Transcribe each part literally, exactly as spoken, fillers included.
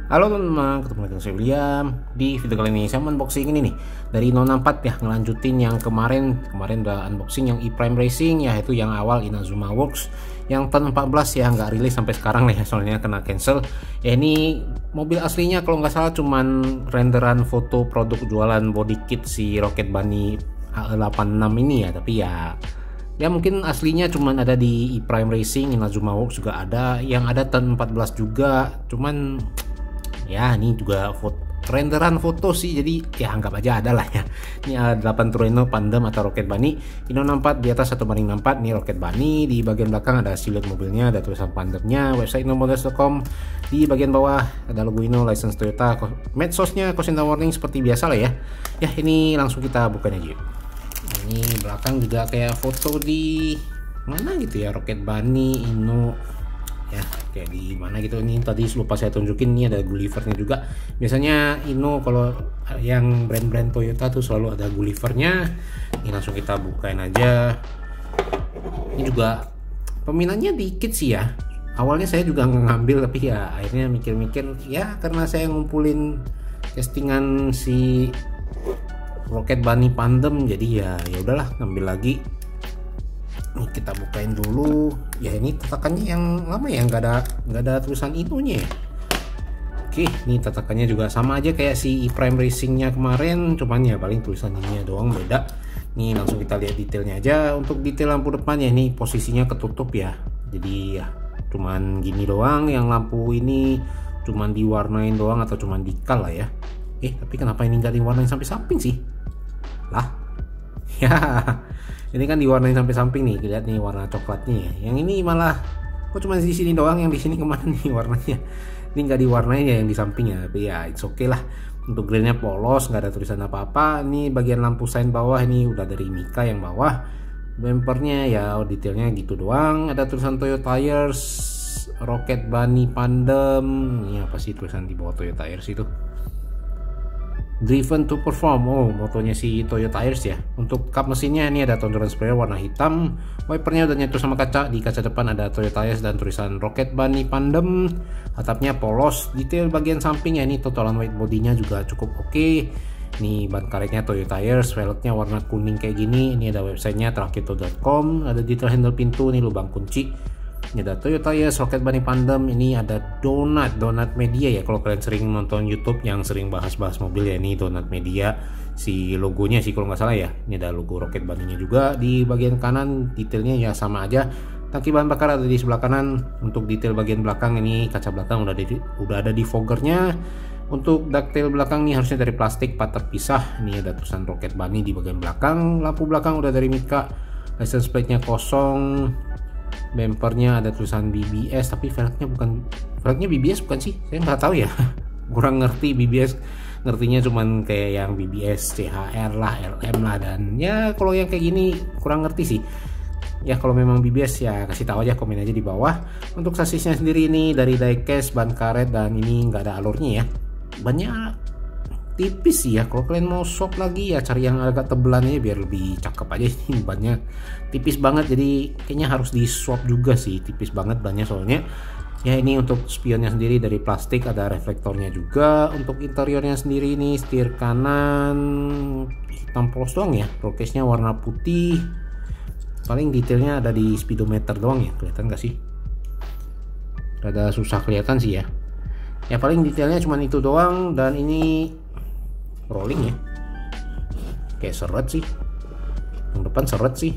Halo teman-teman, ketemu lagi dengan saya William. Di video kali ini saya unboxing ini nih dari Inno enam empat ya, ngelanjutin yang kemarin kemarin udah unboxing yang E-Prime Racing ya, itu yang awal Inazuma Works yang tahun empat belas ya, nggak rilis sampai sekarang nih ya, soalnya kena cancel ya. Ini mobil aslinya kalau nggak salah cuman renderan foto produk jualan body kit si Rocket Bunny H E delapan puluh enam ini ya, tapi ya ya mungkin aslinya cuman ada di E-Prime Racing, Inazuma Works juga ada, yang ada tahun empat belas juga, cuman ya ini juga foto, renderan foto sih, jadi ya anggap aja ada lah ya. Ini ada delapan Torino Pandem atau Rocket Bunny. Inno enam empat di atas satu banding enam empat, ini Rocket Bunny. Di bagian belakang ada siluet mobilnya, ada tulisan Pandemnya, website innomotors dot com. Di bagian bawah ada logo Inno, license Toyota, medsosnya, caution and warning seperti biasa lah ya. Ya ini langsung kita bukain aja. Ini belakang juga kayak foto di mana gitu ya, Rocket Bunny, Inno ya, kayak di mana gitu. Ini tadi lupa saya tunjukin, ini ada Gullivernya juga. Biasanya Inno kalau yang brand-brand Toyota tuh selalu ada Gullivernya. Ini langsung kita bukain aja. Ini juga peminatnya dikit sih ya. Awalnya saya juga ngambil, tapi ya akhirnya mikir-mikir ya, karena saya ngumpulin castingan si Rocket Bunny Pandem, jadi ya ya udahlah ngambil lagi. Nih kita bukain dulu ya. Ini tatakannya yang lama ya, nggak ada nggak ada tulisan itunya ya. Oke, ini tatakannya juga sama aja kayak si E-Prime Racingnya kemarin, cuman ya paling tulisan ininya doang beda. Nih langsung kita lihat detailnya aja. Untuk detail lampu depan ya, ini posisinya ketutup ya, jadi ya cuman gini doang. Yang lampu ini cuman diwarnain doang atau cuman dikal lah ya. Eh tapi kenapa ini nggak diwarnain sampai samping sih lah ya? Ini kan diwarnain sampai samping nih, lihat nih warna coklatnya ya. Yang ini malah kok cuma di sini doang, yang di sini kemana nih warnanya? Ini nggak diwarnain ya yang di sampingnya, tapi ya it's okay lah. Untuk grillnya polos, nggak ada tulisan apa-apa. Ini bagian lampu sein bawah ini udah dari Mika yang bawah. Bumpernya ya detailnya gitu doang. Ada tulisan Toyo Tires, Rocket Bunny Pandem. Ini apa sih tulisan di bawah Toyo Tires itu? Driven to perform, oh motonya si Toyo Tires ya. Untuk kap mesinnya ini ada tonjolan sprayer warna hitam. Wipernya udah nyatu sama kaca. Di kaca depan ada Toyo Tires dan tulisan Rocket Bunny Pandem. Atapnya polos. Detail bagian samping ya, ini totalan white bodinya juga cukup oke. Ini ban karetnya Toyo Tires, velgnya warna kuning kayak gini. Ini ada websitenya trakito dot com. Ada detail handle pintu, ini lubang kunci. Ini ada Toyo Tires, Rocket Bunny Pandem. Ini ada Donat, Donat Media ya. Kalau kalian sering nonton YouTube yang sering bahas-bahas mobil ya, ini Donat Media. Si logonya sih kalau nggak salah ya. Ini ada logo Rocket Bunny-nya juga. Di bagian kanan detailnya ya sama aja. Tangki bahan bakar ada di sebelah kanan. Untuk detail bagian belakang ini kaca belakang udah di, udah ada di foggernya. Untuk detail belakang nih harusnya dari plastik pat terpisah. Ini ada tulisan Rocket Bunny di bagian belakang. Lampu belakang udah dari Mika. License plate-nya kosong. Bumpernya ada tulisan B B S, tapi velgnya bukan, velgnya B B S bukan sih? Saya nggak tahu ya. Kurang ngerti B B S. Ngertinya cuman kayak yang B B S, C H R lah, L M lah, dan ya kalau yang kayak gini kurang ngerti sih. Ya kalau memang B B S ya kasih tahu aja, komen aja di bawah. Untuk sasisnya sendiri ini dari diecast, ban karet, dan ini nggak ada alurnya ya. Bannya tipis sih ya. Kalau kalian mau swap lagi ya cari yang agak tebelannya biar lebih cakep aja. Ini bannya tipis banget, jadi kayaknya harus di swap juga sih. Tipis banget bannya soalnya ya. Ini untuk spionnya sendiri dari plastik, ada reflektornya juga. Untuk interiornya sendiri ini setir kanan hitam polos doang ya. Rollcase-nya warna putih. Paling detailnya ada di speedometer doang ya, kelihatan gak sih? Rada susah kelihatan sih ya. Ya paling detailnya cuman itu doang. Dan ini rolling ya, kayak seret sih. Yang depan seret sih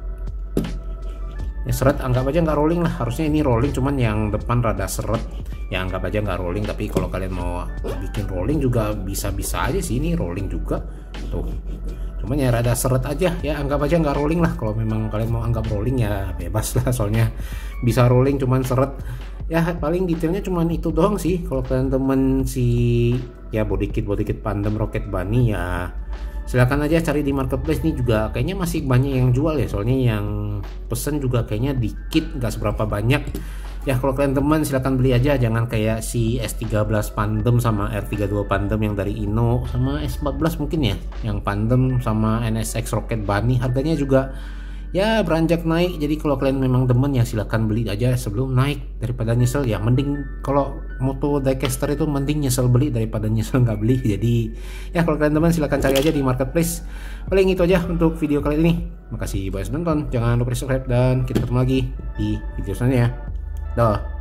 ya, seret anggap aja nggak rolling lah. Harusnya ini rolling, cuman yang depan rada seret ya, anggap aja nggak rolling. Tapi kalau kalian mau bikin rolling juga bisa-bisa aja sih, ini rolling juga tuh, cuman ya rada seret aja ya, anggap aja nggak rolling lah. Kalau memang kalian mau anggap rolling ya bebas lah, soalnya bisa rolling cuman seret ya. Paling detailnya cuman itu doang sih. Kalau kalian temen si ya body kit body kit Pandem Rocket Bunny ya silakan aja cari di marketplace. Nih juga kayaknya masih banyak yang jual ya, soalnya yang pesen juga kayaknya dikit, nggak seberapa banyak ya. Kalau kalian teman silakan beli aja, jangan kayak si S tiga belas Pandem sama R tiga puluh dua Pandem yang dari Inno, sama S empat belas mungkin ya yang Pandem, sama N S X Rocket Bunny. Harganya juga ya beranjak naik. Jadi kalau kalian memang demen ya silahkan beli aja sebelum naik daripada nyesel ya. Mending kalau moto diecaster itu mending nyesel beli daripada nyesel nggak beli. Jadi ya kalau kalian demen silahkan cari aja di marketplace. Paling itu aja untuk video kali ini. Makasih buat nonton, jangan lupa subscribe dan kita ketemu lagi di video selanjutnya. Dah.